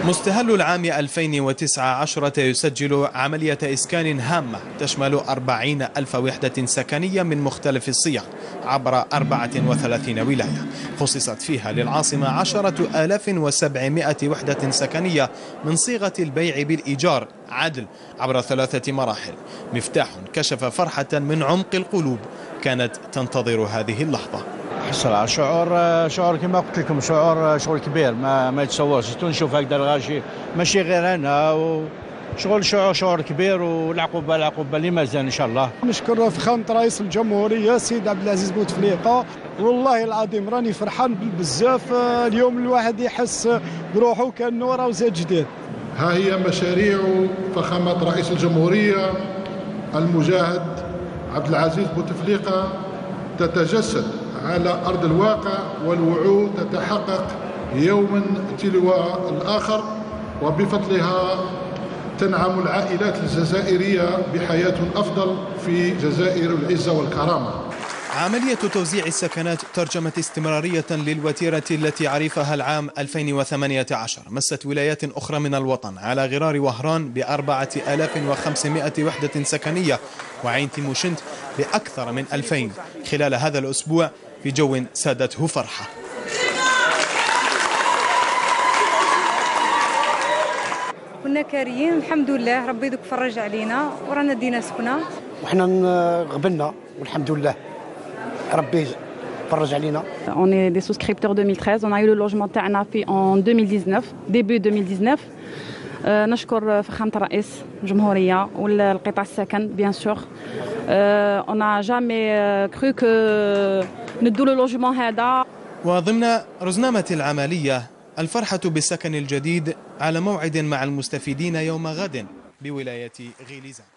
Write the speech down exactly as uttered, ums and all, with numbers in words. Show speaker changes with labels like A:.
A: مستهل العام ألفين وتسعة عشر يسجل عملية إسكان هامة تشمل أربعين ألف وحدة سكنية من مختلف الصيغ عبر أربعة وثلاثين ولاية، خصصت فيها للعاصمة عشرة آلاف وسبعمائة وحدة سكنية من صيغة البيع بالإيجار عدل عبر ثلاثة مراحل. مفتاح كشف فرحة من عمق القلوب كانت تنتظر هذه اللحظة.
B: حصل شعور شعور كما قلت لكم، شعور شغل كبير ما ما يتصورش. نشوف هكذا الغاشي ماشي غير انا، وشغل شعور شعور كبير، والعقوبه العقوبه اللي مازال ان شاء الله.
C: نشكر فخامة رئيس الجمهورية سيد عبد العزيز بوتفليقة، والله العظيم راني فرحان بزاف. اليوم الواحد يحس بروحه كأنه راه زاد جديد.
D: ها هي مشاريع فخامة رئيس الجمهورية المجاهد عبد العزيز بوتفليقة تتجسد على أرض الواقع، والوعود تتحقق يوما تلو الآخر، وبفضلها تنعم العائلات الجزائرية بحياة أفضل في جزائر العزة والكرامة.
A: عملية توزيع السكنات ترجمت استمرارية للوتيرة التي عرفها العام ألفين وثمانية عشر، مست ولايات أخرى من الوطن على غرار وهران بأربعة آلاف وخمسمائة وحدة سكنية، وعين تيموشنت بأكثر من ألفين خلال هذا الأسبوع في جو سادته فرحة.
E: كنا كاريين الحمد لله، ربي دوك فرج علينا ورانا دينا سكنة
F: وحنا غبنا والحمد لله ربي فرج علينا.
G: On est des souscripteurs deux mille treize, on a eu le logement تاعنا في en deux mille dix-neuf, début deux mille dix-neuf. نشكر فخامة رئيس الجمهورية والقطاع السكن بيان سور. On n'a jamais cru que ندو لو لوجمون هذا.
A: وضمن رزنامة العملية الفرحة بالسكن الجديد على موعد مع المستفيدين يوم غد بولاية غيليزان.